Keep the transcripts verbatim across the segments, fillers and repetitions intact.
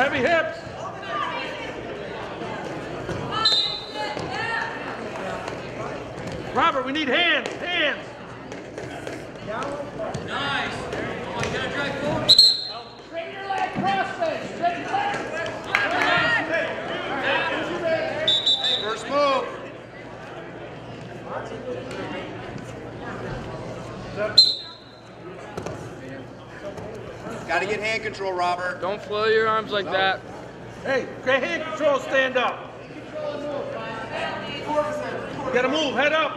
Heavy hips. Robert, we need hands. Hands. Nice. Oh, you gotta drive forward. Straighten your leg, crossface. Straighten your leg. First move. Got to get hand control, Robert. Don't flail your arms like that. Hey, get hand control, stand up. You gotta move, head up.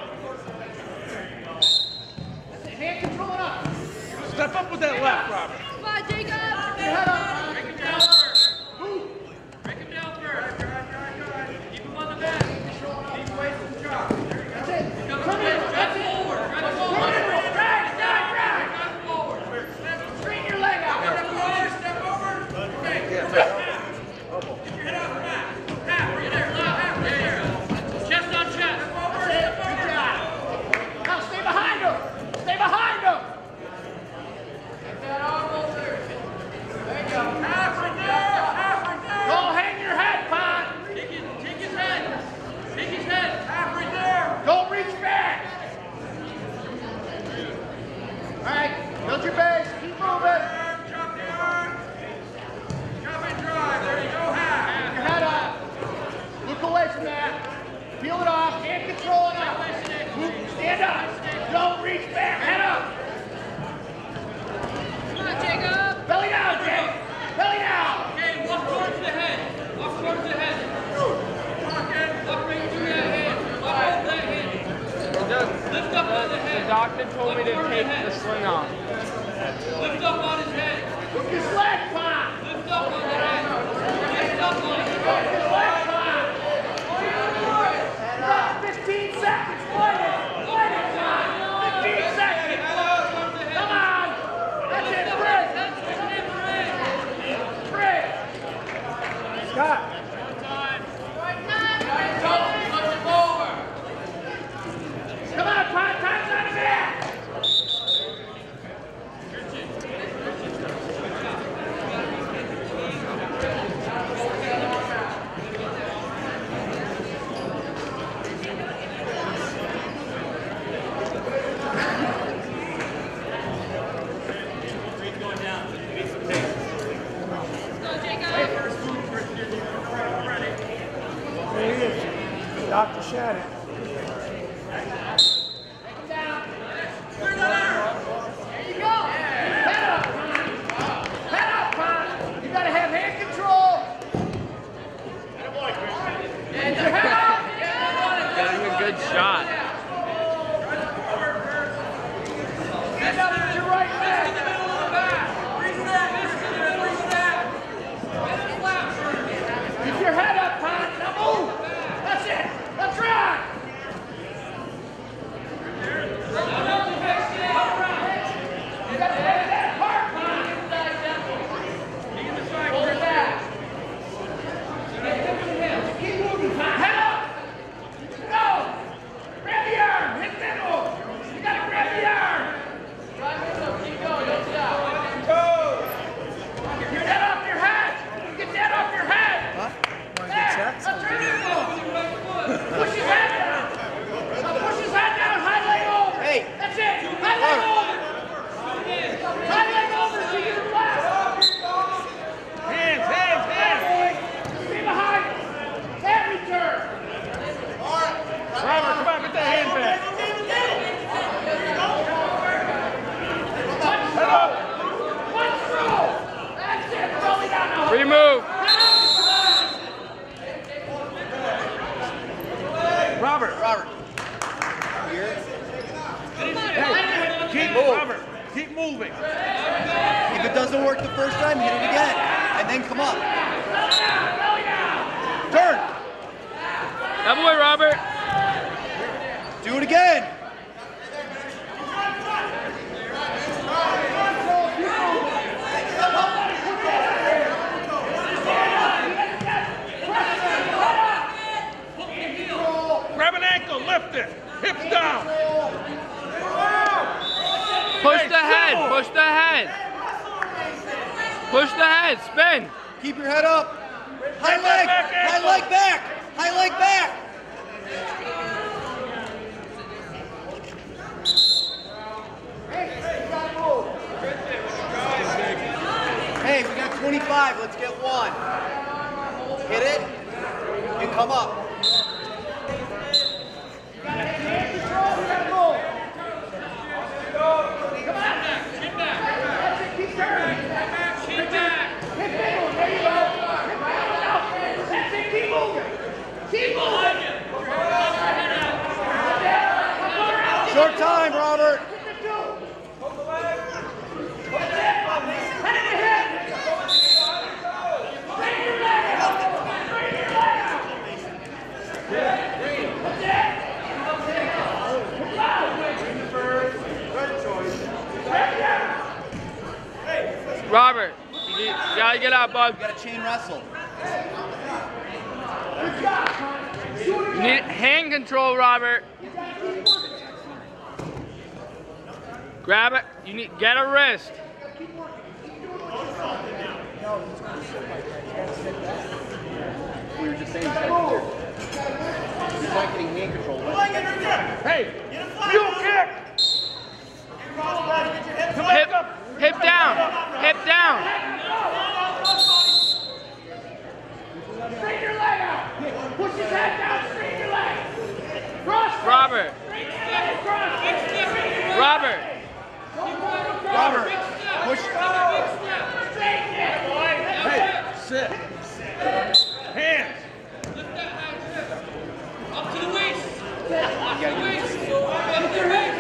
Hand control it up. Step up with that left, Robert. Come on, Jacob. Head up. Break him down first. Break him down first. Keep him on the mat. Keep away from the drop. That's it. Come Turn it. on, That's drive it. forward. Drive Turn forward. it. Drag, drag, drag. Drive forward. Straighten your leg out. Step over. Step over. Okay. Keep your head off the mat. Half. Right there. Half. Right there. Chest on chest. Step over. Step Good over. job. Now stay behind him. Stay behind him. Get that arm over there. There you go. Half right there. Half right there. Go hang your head, Pond. Take his, take his head. Take his head. Half right there. Don't reach back. All right, build your base. Keep moving. Drop the arm. Drop and drive. There you go. Half. Keep your head up. Look away from that. Peel it off. Hand control it up. Move. Stand up. Don't reach back. Head up. Come on, Jacob. Belly down, Jake. Belly down. Okay, walk towards the head. Walk towards the head. Walk in. Walk right through that hand. Walk over that hand. It does, Lift up on the the head. doctor told me to take the sling off. Lift up on his head. Look his leg, Pond. Lift up on the head. Lift up on his head. His leg, Pond. You got fifteen seconds. Fight it. Fight it, Pond. fifteen seconds. Come on. That's it, Fred. Fred. Scott. Come on, Pond. Time's on the mat. Go, Jacob. There he is. Doctor Shannon. Take him down. There you go. Head up, Pond. Head up, Pond. You got to have hand control. And your head up. Getting a good shot. Stand up with your right leg. Keep your head up, Pond. Now move. That's it. Let's run. You got to take that apart, Pond. Hold that. Keep moving, Pond. Head up. Go. Grab the arm. Hit middle. You got to grab the arm. Keep going. Don't stop. Get that off your head. Get that off your head. There. Let's turn it. Push his head down. Now push his head down. High leg over. Hey. That's it. High leg over. High leg over to your left. Hands, hands, hands. Stay behind. Head return. Robert, come on, get that hand back. Head up. One throw. That's it. Belly down. Now Free move. Robert, Robert. keep moving. Robert, keep moving. If it doesn't work the first time, hit it again. And then come up. Turn. That boy, Robert. Do it again. Grab an ankle, lift it. Hips down. Push the head. Push the head. Push the head. Spin. Keep your head up. High leg. High leg back. High leg back. Hey, we got twenty-five. Let's get one. Hit it and come up. Short time, Robert. Robert, you, need, you gotta get out, bud. You gotta chain wrestle. You need hand control, Robert. Grab it. You need get a wrist. We were just saying that. He's not getting hand control. Hey, mule kick. Hip, hip down. Hip down. Straighten your leg out. Push his head down, straighten your leg. Cross. Robert. Cross. Robert. Robert, push. Hey, sit. Hands. Up to the waist. You gotta get Waist. Lift your head.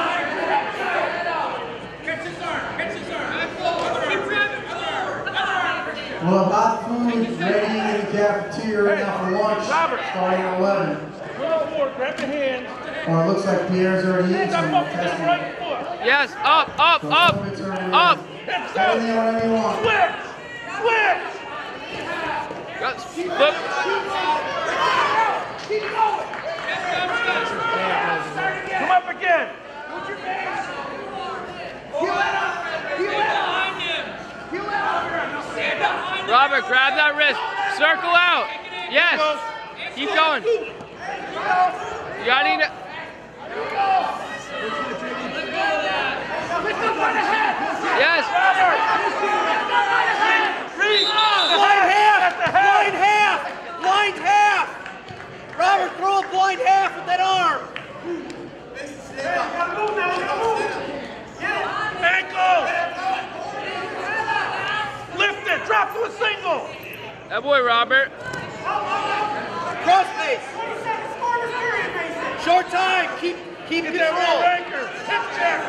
Catch his arm. Catch his arm. Keep grabbing. Other arm. Other arm. We'll have hot food ready in the cafeteria right now for lunch, Robert. starting at eleven. Twelve more. Grab the hands. Or it looks like Pierre's already eaten Hands some up over the testing. right foot. Yes, up, up, So up, it's already up. ready. Hips Anything, up. whatever you want. Switch. Switch. Yes, flip. Keep going. Come up again. Put your face. Heel it up. Heel it up. Behind him. Heel it up. Stand behind him. Robert, grab that wrist. Circle out. Yes. Keep going. You gotta need it. Lift up by the head. Yes. Lift up by the head. Blind half. Blind half. Blind half. Robert, throw a blind half with that arm. Ankle. Lift it. Drop to a single. That boy, Robert. Cross face. Short time. Keep keep Get that control. rear anchor. Hip check.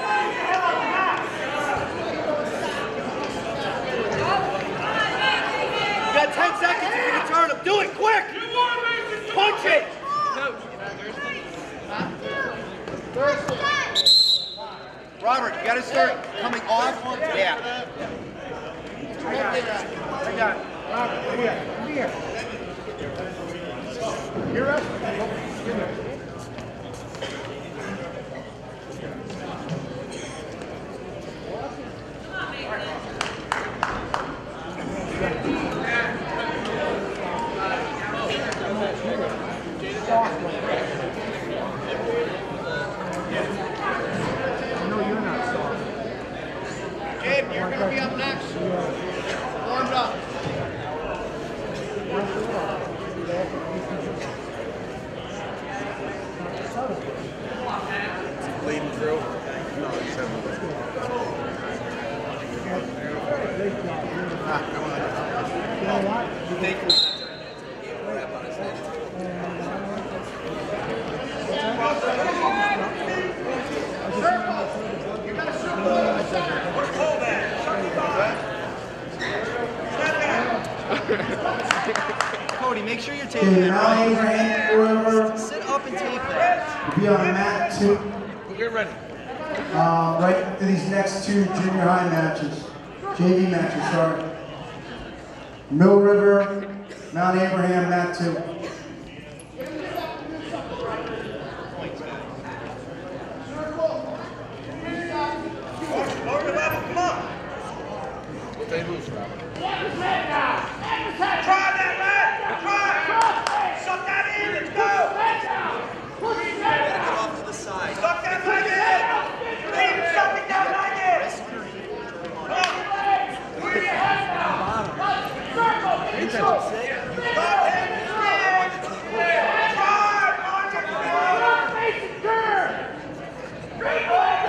You got ten seconds if you can turn him. Do it quick. Punch it. Robert, you got to start coming off. Yeah. I got it. Robert, come here. Come here. You're up. Gabe, you're going to be up next. Warmed up. Bleeding through? No, he's having Ah, come on. Thank you. Cody, make sure you're taping Okay, it now right. Abraham, whoever, Sit up and tape it. will be on mat two, We'll get ready. uh, right into these next two junior high matches, J V matches, sorry. Mill River, Mount Abraham, mat two. Stay loose, Robert. Let his head down.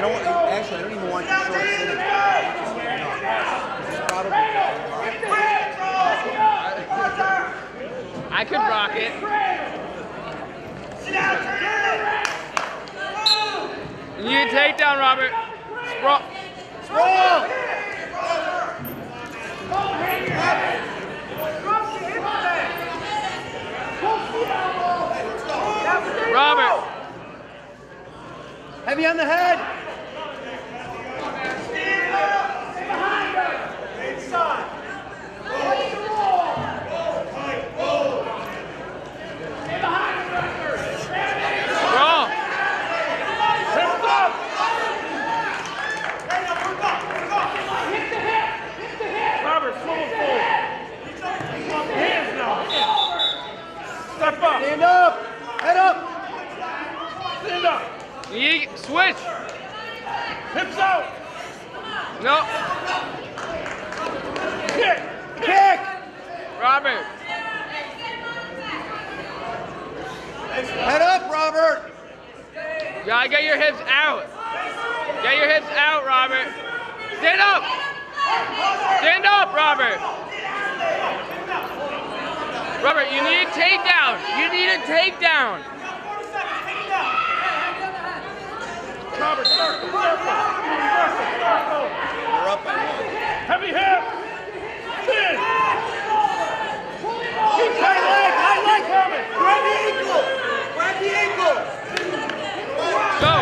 don't want, actually, I don't even want you short sitting. It's probably. I could rock it. You need a takedown, Robert. Sprawl. Sprawl! Robert. Heavy on the head. Sprawl. Robert, full full. Hands now. Step up. Stand up. Head up. Stand up. You switch. Hips out. No. Kick. Kick. Robert. Head up, Robert. You gotta get your hips out. Get your hips out, Robert. Stand up. Stand up, Robert. Robert, you need a takedown. You need a takedown. Robert, circle, circle. Circle, circle. We're up by one. Heavy hip. Spin. High leg, high leg. Grab the ankle. Grab the ankle. Go.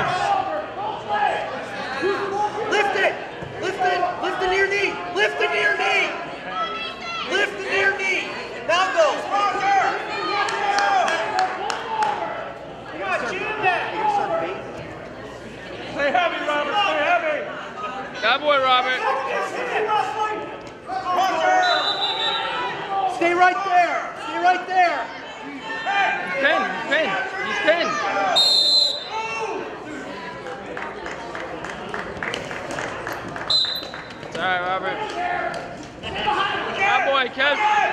Lift it. Lift it. Lift the near knee. Lift the near knee. Lift the near knee. Now go. Stay heavy, Robert. Stay heavy. That boy, Robert. Stay right there. Stay right there. He's pinned. He's pinned. He's pinned. It's all right, Robert. That boy, Kev.